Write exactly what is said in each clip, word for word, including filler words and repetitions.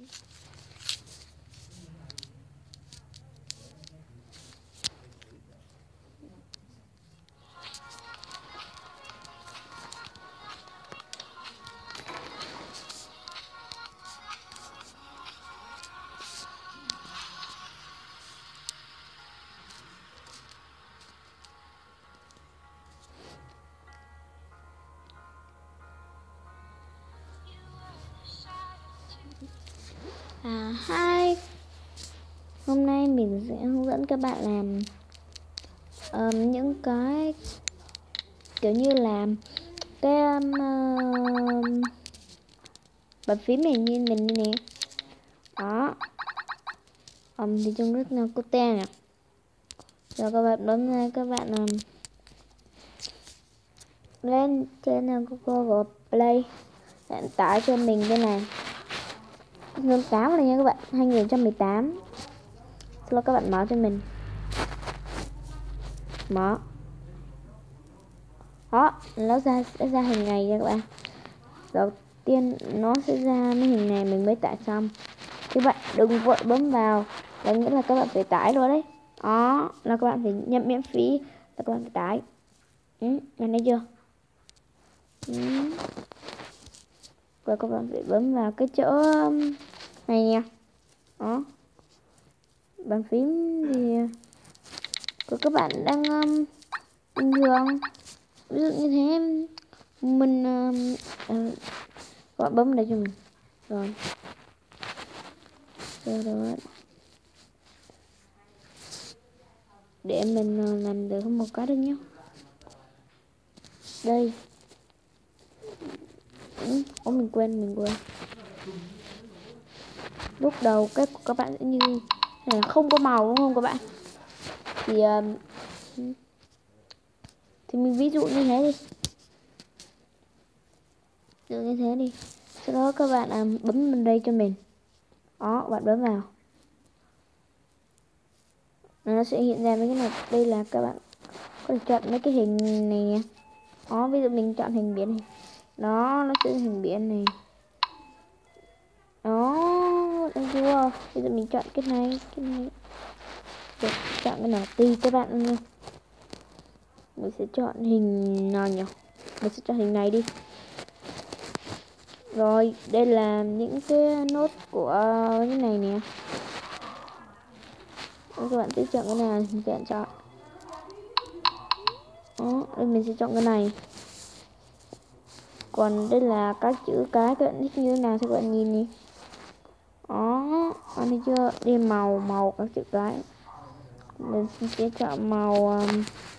À, hi, hôm nay mình sẽ hướng dẫn các bạn làm um, những cái kiểu như là cái um, uh, bàn phím này như mình như nè. Đó, um, thì trong rất là cute nè. Rồi các bạn bấm ra, các bạn um, lên trên Google Play, bạn tải cho mình đây này, hơn tám này nha các bạn, hai nghìn không trăm mười tám. Sau đó các bạn mở cho mình, mở đó, nó ra sẽ ra hình này nha các bạn. Đầu tiên nó sẽ ra mấy hình này mình mới tải xong. Các bạn đừng vội bấm vào, là nghĩa là các bạn phải tải rồi đấy. Đó là các bạn phải nhận miễn phí, là các bạn phải tải. Ừ, nghe thấy chưa? Ừ. Và các bạn phải bấm vào cái chỗ này nha. Đó, bàn phím thì của các bạn đang um, bình thường, ví dụ như thế mình um, uh, các bạn bấm đây cho mình rồi. Rồi đó, để mình làm được một cái được nhé. Đây, ừ, ủa mình quên mình quên lúc đầu cái của các bạn sẽ như này, không có màu đúng không các bạn? Thì uh, thì mình ví dụ như thế đi, ví dụ như thế đi. Sau đó các bạn um, bấm bên đây cho mình. Đó, bạn bấm vào, nó sẽ hiện ra mấy cái này. Đây là các bạn có thể chọn mấy cái hình này nha. Đó, ví dụ mình chọn hình biển này, đó nó sẽ hình biển này. Đó, được chưa? Bây giờ mình chọn cái này, cái này. Được, chọn cái nào tùy các bạn nha. Mình sẽ chọn hình nào nhỉ? Mình sẽ chọn hình này đi. Rồi, đây là những cái nốt của cái này nè. Các bạn sẽ chọn cái nào thì bạn chọn. Đó, đây mình sẽ chọn cái này. Còn đây là các chữ cái, các bạn thích như thế nào thì các bạn nhìn đi. Đó, anh thấy chưa? Đây màu màu các chữ cái. Mình sẽ chọn màu um,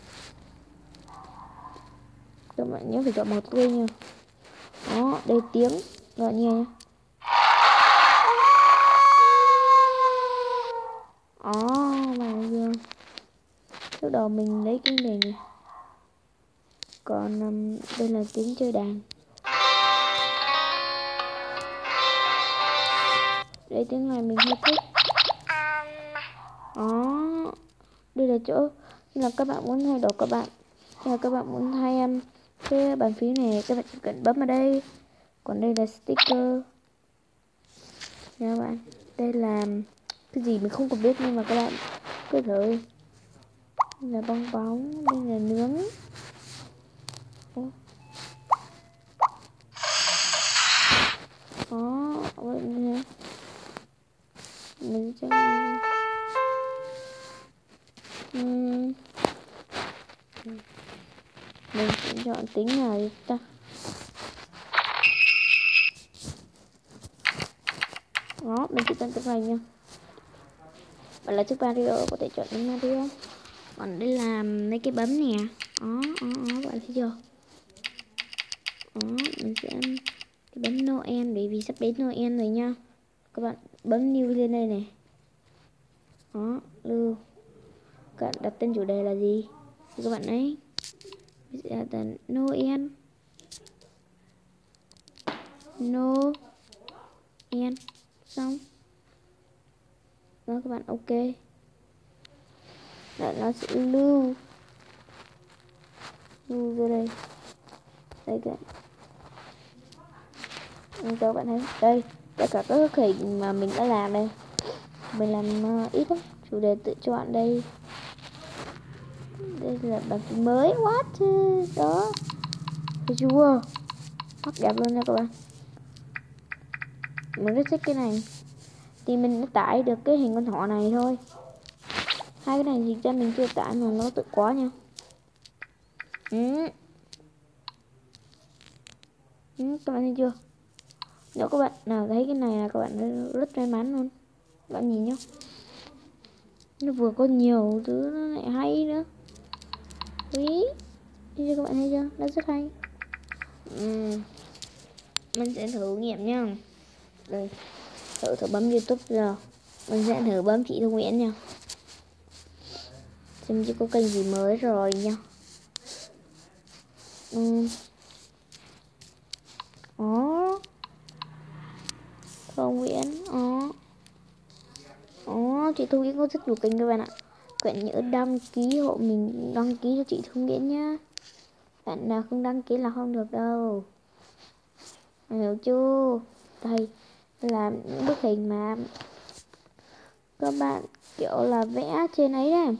các bạn nhớ phải chọn màu tươi nha. Đó, đây tiếng gọi nghe. Đó, mà chưa? Lúc đầu mình lấy cái này nè. Còn um, đây là tiếng chơi đàn. Đây tiếng này mình hơi thích. Đó, đây là chỗ là các bạn muốn thay đổi các bạn. Là các bạn muốn thay um, cái bàn phím này, các bạn chỉ cần bấm vào đây. Còn đây là sticker nha các bạn. Đây là cái gì mình không có biết nhưng mà các bạn cứ thử. Đây là bong bóng, đây là nướng. Đó, vậy nè. Mình sẽ uhm. mình sẽ chọn tính nào đi ta. Đó, mình chỉ cần cái này nha. Và là chiếc Mario, có thể chọn đến Mario. Còn đây là mấy cái bấm nè. Đó, đó, đó, bạn thấy chưa? Đó, mình sẽ cái bấm Noel, bởi vì sắp đến Noel rồi nha. Các bạn bấm new lên đây này. Đó, lưu. Các bạn đặt tên chủ đề là gì thì các bạn ấy sẽ đặt Noel. Noel xong. Đó, các bạn ok. Đó, nó sẽ lưu lưu vô đây. Đây các bạn, cho các bạn thấy đây, tất cả các hình mà mình đã làm đây. Mình làm uh, ít lắm. Chủ đề tự chọn đây. Đây là bản phim mới. What? Đó. Thấy chưa? Tóc đẹp luôn nha các bạn. Mình rất thích cái này. Thì mình đã tải được cái hình con thỏ này thôi. Hai cái này thì cho mình chưa tải mà nó tự quá nha. Ừ. Ừ, các bạn thấy chưa? Nếu các bạn nào thấy cái này là các bạn rất may mắn luôn. Các bạn nhìn nhá. Nó vừa có nhiều thứ nó lại hay nữa. Ý. Thấy chưa các bạn thấy chưa? Nó rất hay. Ừ. Mình sẽ thử nghiệm nha. Đây. Thử thử bấm YouTube giờ. Mình sẽ thử bấm chị Thu Nguyễn nha. Xem chứ có kênh gì mới rồi nha. Ừ. Ồ. Thu Nguyễn. Ồ. Ồ, chị Thu Nguyễn có rất nhiều kênh các bạn ạ. Các bạn nhớ đăng ký hộ mình, đăng ký cho chị Thu Nguyễn nhá. Bạn nào không đăng ký là không được đâu. Hiểu chưa? Đây là những bức hình mà các bạn kiểu là vẽ trên ấy đây.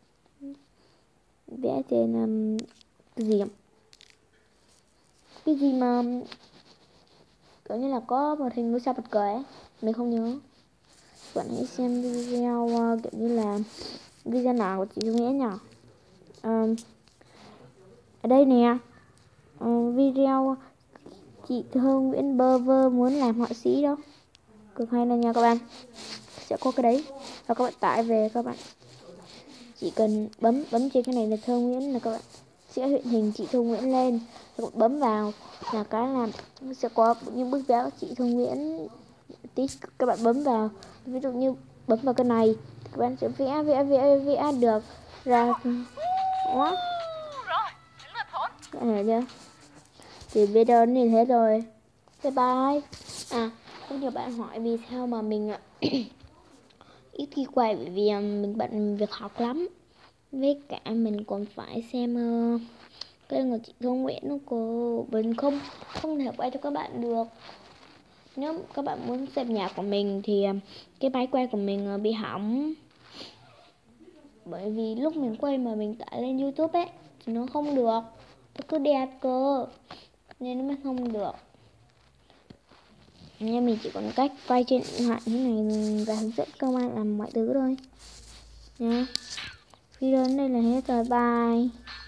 Vẽ trên um, cái gì cái gì mà kiểu như là có một hình ngôi sao bật cười ấy. Mình không nhớ. Bạn hãy xem video uh, kiểu như là video nào của chị Dung Nghĩa nhỉ. um, Ở đây nè. uh, Video chị Thương Nguyễn Bơ Vơ muốn làm họa sĩ đó. Cực hay là nha các bạn. Sẽ có cái đấy. Và các bạn tải về các bạn. Chỉ cần bấm bấm trên cái này là Thơ Nguyễn là các bạn sẽ hiện hình chị Thu Nguyễn lên. Các bạn bấm vào là cái làm sẽ có những bức vẽ của chị Thu Nguyễn. Tí các bạn bấm vào, ví dụ như bấm vào cái này các bạn sẽ vẽ vẽ vẽ vẽ được ra. Đó. Các bạn hiểu chưa? Thì video như thế rồi. Bye bye. À, có nhiều bạn hỏi vì sao mà mình ít khi quay, bởi vì mình bận việc học lắm. Với cả mình còn phải xem uh, cái người chị Thu Nguyễn nó cô, mình không không thể quay cho các bạn được. Nếu các bạn muốn xem nhạc của mình thì uh, cái máy quay của mình uh, bị hỏng. Bởi vì lúc mình quay mà mình tải lên YouTube ấy thì nó không được, nó cứ đẹp cơ nên nó mới không được. Nên mình chỉ còn cách quay trên điện thoại như này và hướng dẫn các bạn làm mọi thứ thôi nha. Video đến đây là hết rồi, bye.